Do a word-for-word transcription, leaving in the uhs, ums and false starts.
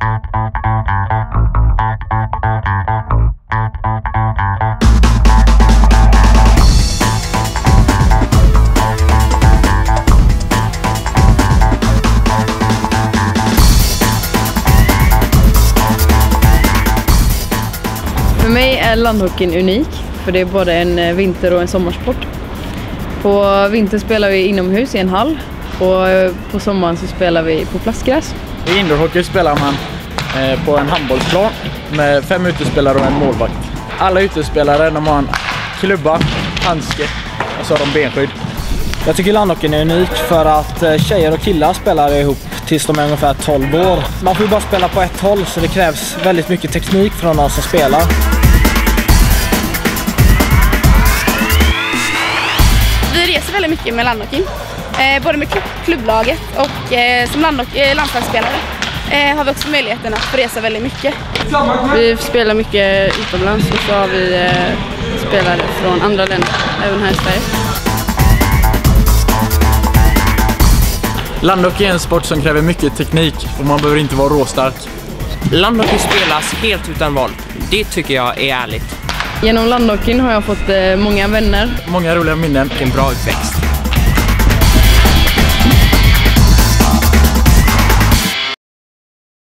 För mig är landhockeyn unik, för det är både en vinter- och en sommarsport. På vintern spelar vi inomhus i en hall och på sommaren så spelar vi på plastgräs. I indoorhockey spelar man på en handbollsplan med fem utespelare och en målvakt. Alla utespelare de har en klubba, handske och så har de benskydd. Jag tycker landhockeyn är unik för att tjejer och killar spelar ihop tills de är ungefär tolv år. Man får ju bara spela på ett håll så det krävs väldigt mycket teknik från de som spelar. Vi reser väldigt mycket med landhockeyn, eh, både med klubblaget och eh, som landhockey, landslagsspelare eh, har vi också möjligheten att få resa väldigt mycket. Vi spelar mycket utomlands och så har vi eh, spelare från andra länder, även här i Sverige. Landhockey är en sport som kräver mycket teknik och man behöver inte vara råstark. Landhockey spelas helt utan val. Det tycker jag är ärligt. Genom landhockeyn har jag fått eh, många vänner. Många roliga minnen. En bra uppväxt.